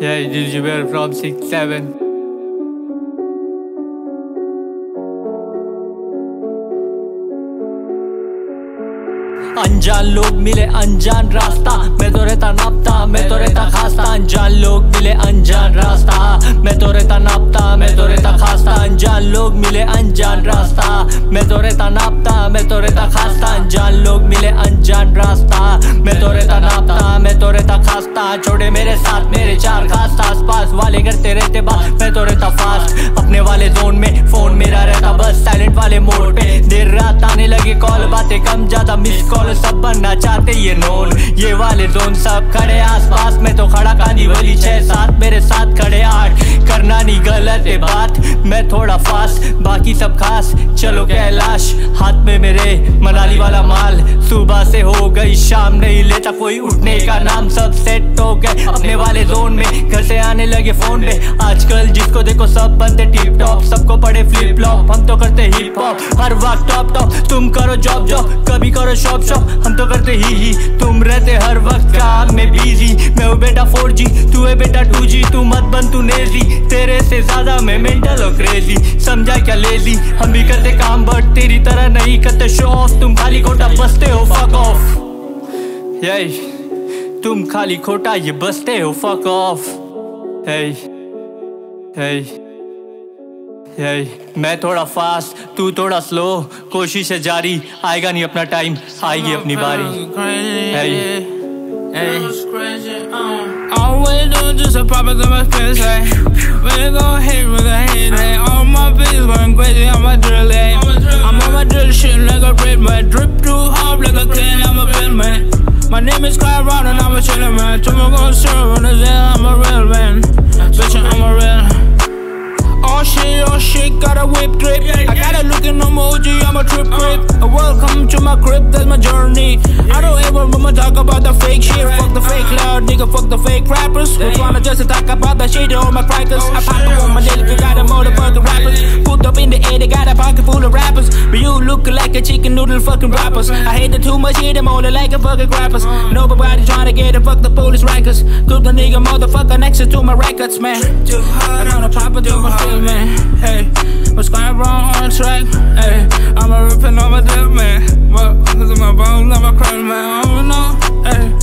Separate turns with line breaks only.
Yeah, this is Jubair from 6-7. अनजान लोग मिले अनजान रास्ता, मैं तो रहता नापता, मैं तो रहता खास्ता। अनजान लोग मिले अनजान रास्ता, मैं तो रहता नापता, मैं तो रहता खास्ता। अनजान लोग मिले अनजान रास्ता, मैं तो रहता नापता, मैं तो रहता खास्ता। अनजान लोग मिले अनजान रास्ता, मैं तो रहता नापता, मैं तो रहता खास्ता। छोड़े मेरे साथ मेरे चार खास, आस पास वाले करते रहते बात, मैं तो रहता फास्ट। अपने वाले जोन में फोन मेरा रहता बस साइलेंट वाले मोड पे। देर रात आने लगे कॉल, बातें कम ज्यादा मिस कॉल, सब बनना चाहते ये नोन। ये वाले जोन सब खड़े आसपास, मैं तो खड़ा कानी वाली 6-7, मेरे साथ खड़े 8। करना नहीं गलत है बात, मैं थोड़ा फास्ट, बाकी सब खास। चलो कैलाश हाथ में मेरे मनाली वाला माल। सुबह से हो गई शाम, नहीं लेता कोई उठने का नाम। सब सेट हो गए अपने वाले जोन में, घर से आने लगे फोन पे। आजकल जिसको देखो सब बनते टिप टॉप, सबको पड़े फ्लिप फ्लॉप, हम तो करते हिप हॉप हर वक्त टॉप टॉप। तुम करो जॉब जॉब, कभी करो शॉप शॉप, हम तो करते ही। तुम रहते हर वक्त काम में बिजी, मैं हूँ बेटा 4G, तू है बेटा 2G। तू मत बन तू नेजी, तेरे से ज्यादा मैं मेंटल और क्रेजी। समझा क्या लेजी, हम भी करते काम बट तेरी तरह नहीं करते शो ऑफ। तुम खाली खोटा बसते हो, फक ऑफ। यही तुम खाली खोटा ये बसते हो, फक ऑफ। मैं थोड़ा फास्ट तू थोड़ा स्लो, कोशिश है जारी, आएगा नहीं अपना टाइम, आएगी अपनी बारी।
All we do just a pop up to my face, hey. We gon' hit with a hit, hey. All my bitches going crazy on my drill, hey. I'm on my drill shit like a red man. Drip too hard like a can, I'm a bill man. My name is Kyle Brown and I'm a chiller man. Tomorrow gon' serve on the zone, I'm a real man. Bitch, I'm a real. Oh shit, got a whip drip. I got a looking on my OG, I'm a trip grip. Welcome to my crib, that's my journey. I don't ever wanna talk about the fake shit. Fuck the fake loud, nigga, fuck the fake rappers. They wanna just talk about that shit, all my crackers. I pop up on my nigga, got a motherfucking rappers. Put up in the air, they got a pocket full of rappers. But you look like a chicken noodle fucking rappers. I hate the too much shit, I'm only like a fucking rappers. Nobody tryna get it, fuck the police records. Cook the nigga motherfucker next to my records, man. I wanna pop it to my field, man. Hey, what's going wrong on track? Hey, I'm a ripping on my dip, man. Motherfuckers in my bones, I'm a crime, man. I don't know, hey.